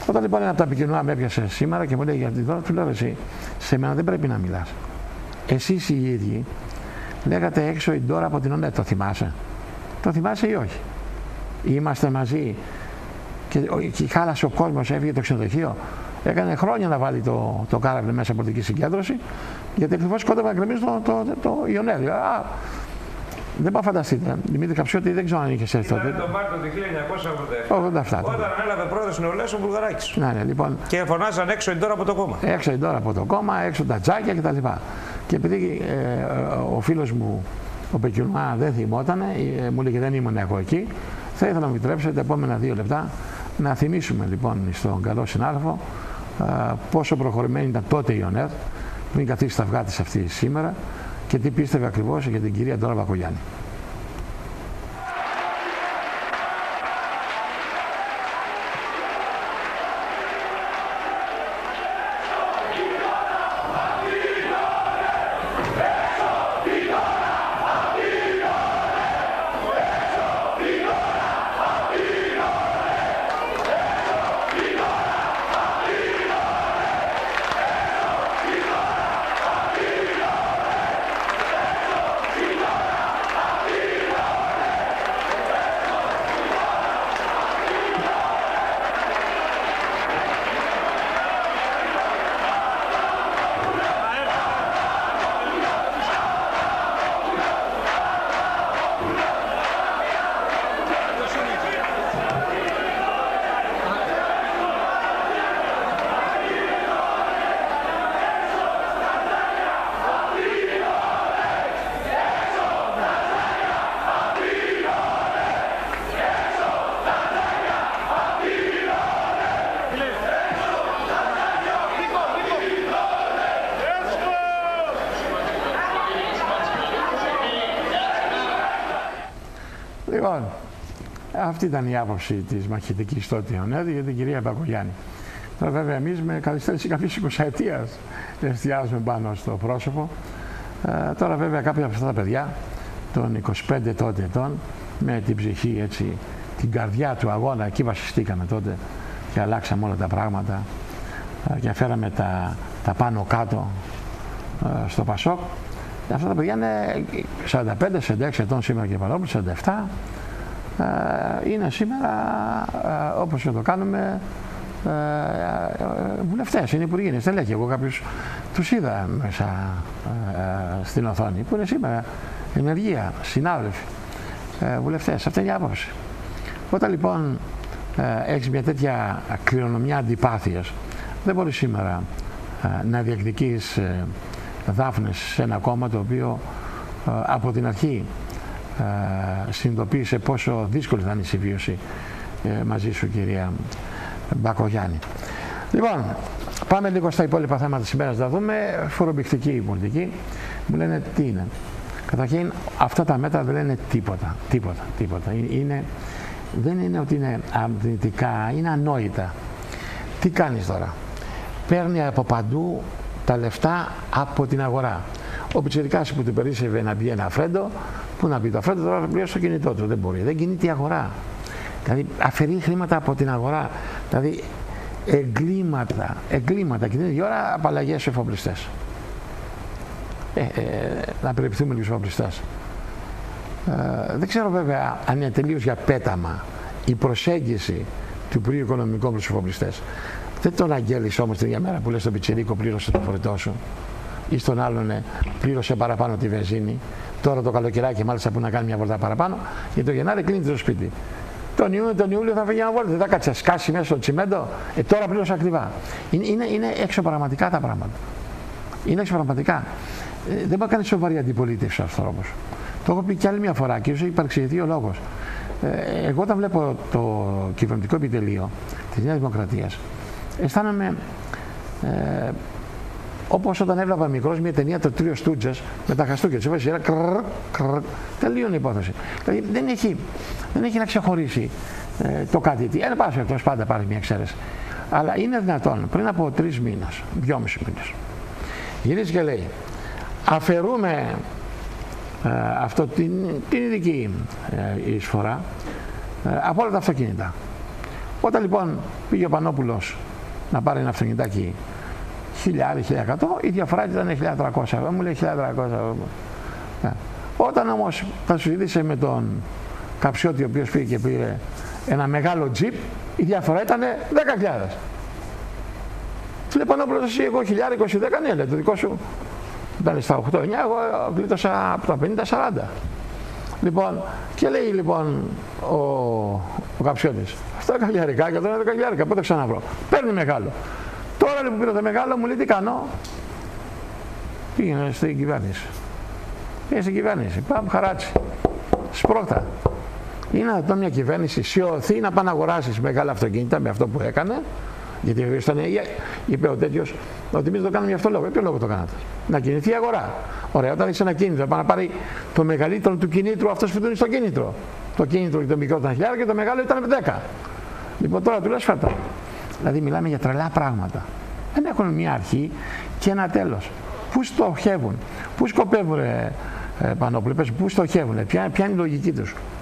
Όταν λοιπόν ένα από τα επικοινωνία με έπιασε σήμερα και μου λέει για την δώρα, του λέω εσύ, σε μένα δεν πρέπει να μιλάς. Εσείς οι ίδιοι λέγατε έξω η Ντόρα από την ΟΝΕ, το θυμάσαι? Το θυμάσαι ή όχι? Είμαστε μαζί και χάλασε ο κόσμος, έφυγε το ξενοδοχείο. Έκανε χρόνια να βάλει το κάραβι μέσα από πολιτική συγκέντρωση, γιατί ακριβώς κόντευε να γκρεμίσει το Ιονέλ. Δεν πάω φανταστείτε. Δημήτρη Καψιώτη, δεν ξέρω αν είχε έρθει τότε. Ήταν τον Μάρτιο του 1987. Όταν ανέλαβε πρόεδρος νεολαίας ο Βουλγαράκης. Ναι, λοιπόν. Και φωνάζαν έξω η Ντόρα από το κόμμα. Έξω η Ντόρα από το κόμμα, έξω τα τζάκια κτλ. Και επειδή ο φίλος μου, ο Πεκιουνά, δεν θυμότανε, μου λέγε δεν ήμουν εγώ εκεί, θα ήθελα να μου επιτρέψετε τα επόμενα 2 λεπτά να θυμίσουμε λοιπόν στον καλό συνάδελφο πόσο προχωρημένη ήταν τότε η ΟΝΕΡ, πριν καθίσει τα αυγά της αυτή σήμερα, και τι πίστευε ακριβώς για την κυρία Ντόρα Μπακογιάννη. Λοιπόν, αυτή ήταν η άποψη της μαχητικής τότε ΟΝΕΔ για την κυρία Μπακογιάννη. Τώρα βέβαια εμείς με καθυστέρηση κάποιες 20 ετίας εστιάζουμε πάνω στο πρόσωπο. Τώρα βέβαια κάποια από αυτά τα παιδιά των 25 τότε ετών, με την ψυχή έτσι, την καρδιά του αγώνα, εκεί βασιστήκαμε τότε και αλλάξαμε όλα τα πράγματα και φέραμε τα πάνω κάτω στο Πασόκ. Αυτά τα παιδιά είναι 45-46 ετών σήμερα και παρόλο, 47. Είναι σήμερα, όπως και το κάνουμε, βουλευτές, είναι υπουργοί, είναι στελέχοι. Εγώ κάποιους τους είδα μέσα στην οθόνη, που είναι σήμερα ενεργεία, συνάδελφοι, βουλευτές. Αυτή είναι η άποψη. Όταν λοιπόν έχεις μια τέτοια κληρονομιά αντιπάθειας, δεν μπορείς σήμερα να διεκδικείς δάφνες σε ένα κόμμα το οποίο από την αρχή συνειδητοποίησε πόσο δύσκολη θα είναι η συμβίωση μαζί σου, κυρία Μπακογιάννη. Λοιπόν, πάμε λίγο στα υπόλοιπα θέματα της ημέρας να δούμε. Φορομπηκτική πολιτική. Μου λένε τι είναι. Καταρχήν, αυτά τα μέτρα δεν λένε τίποτα. Δεν είναι ότι είναι αρνητικά, είναι ανόητα. Τι κάνεις τώρα? Παίρνει από παντού τα λεφτά από την αγορά. Ο πιτσιρικάς που του περίσσευε να μπει ένα φρέντο, πού να μπει το φρέντο, τώρα πλέον στο κινητό του. Δεν μπορεί. Δεν κινείται η αγορά. Δηλαδή αφαιρεί χρήματα από την αγορά. Δηλαδή εγκλήματα. Και την ίδια ώρα απαλλαγές στους εφοπλιστές. Να περιποιηθούμε λίγο στους εφοπλιστές. Δεν ξέρω βέβαια αν είναι τελείως για πέταμα η προσέγγιση του Υπουργείου Οικονομικών προς τους εφοπλιστές. Δεν τον αγγέλεις όμως την ίδια μέρα που λες στον πιτσιρίκο πλήρωσε το φορετό σου, ή στον άλλον πλήρωσε παραπάνω τη βενζίνη. Τώρα το καλοκαιράκι μάλιστα που να κάνει μια βόλτα παραπάνω, γιατί το Γενάρη κλείνει το σπίτι. Τον Ιούλιο θα φύγει ένα βόλτα, δεν θα κάτσει σκάσει μέσα στο τσιμέντο. Τώρα πλήρωσε ακριβά. Είναι εξωπραγματικά τα πράγματα. Είναι εξωπραγματικά. Δεν μπορεί να κάνει σοβαρή αντιπολίτευση ο άνθρωπος. Το έχω πει και άλλη μια φορά και ίσω υπαρξηγηθεί ο λόγος. Εγώ όταν βλέπω το κυβερνητικό επιτελείο της Νέας Δημοκρατίας, αισθάνομαι όπως όταν έβλεπα μικρός μια ταινία, το Τρίο Στούτζες, με τα χαστούκια της έβαζε τελείωνε η υπόθεση. Δηλαδή δεν έχει να ξεχωρίσει το κάτι τι. Ένα πάση αυτός πάντα πάρει μια εξαίρεση. Αλλά είναι δυνατόν πριν από 3 μήνες, 2,5 μήνες, γυρίζει και λέει αφαιρούμε αυτό την ειδική εισφορά από όλα τα αυτοκίνητα. Όταν λοιπόν πήγε ο Πανόπουλος να πάρει ένα αυτοκινητάκι 1.000-1.100, η διαφορά ήταν 1.300. Μου λέει 1.300. Όταν όμως τα συζήτησε με τον Καψιώτη, ο οποίος πήγε και πήρε ένα μεγάλο τζιπ, η διαφορά ήταν 10.000. Του λέει Πανόπουλος, εσύ εγώ 1.000-20-10, ναι, λέει, το δικό σου ήταν στα 8-9, εγώ γλίτωσα από τα 50-40. Λοιπόν, και λέει λοιπόν ο Καψιώτης, αυτά 10.000 και εδώ είναι 10.000, πότε ξαναβρω. Παίρνει μεγάλο. Τώρα λοιπόν που πήρα το μεγάλο μου λέει τι κάνω. Πήγαινε στην κυβέρνηση. Πήγαινε στην κυβέρνηση, πάμε χαράτσι. Σπρώχτα. Είναι αυτό μια κυβέρνηση σιωθεί να πάει να αγοράσεις μεγάλα αυτοκίνητα με αυτό που έκανε. Γιατί ήταν, είπε ο τέτοιος ότι εμείς το κάνουμε για αυτό λόγο. Για ποιο λόγο το κάνατε? Να κινηθεί η αγορά. Ωραία, όταν έχει ένα κίνητρο, πάει να πάρει το μεγαλύτερο του κινήτρου, αυτός που δίνει στο κίνητρο. Το κίνητρο και το μικρό ήταν 1.000 και το μεγάλο ήταν 10. Λοιπόν, τώρα του λες φέρτα. Δηλαδή, μιλάμε για τρελά πράγματα. Δεν έχουν μια αρχή και ένα τέλος. Πού στοχεύουν, πού σκοπεύουν, Πανόπουλε, πού στοχεύουν, ποια είναι η λογική τους.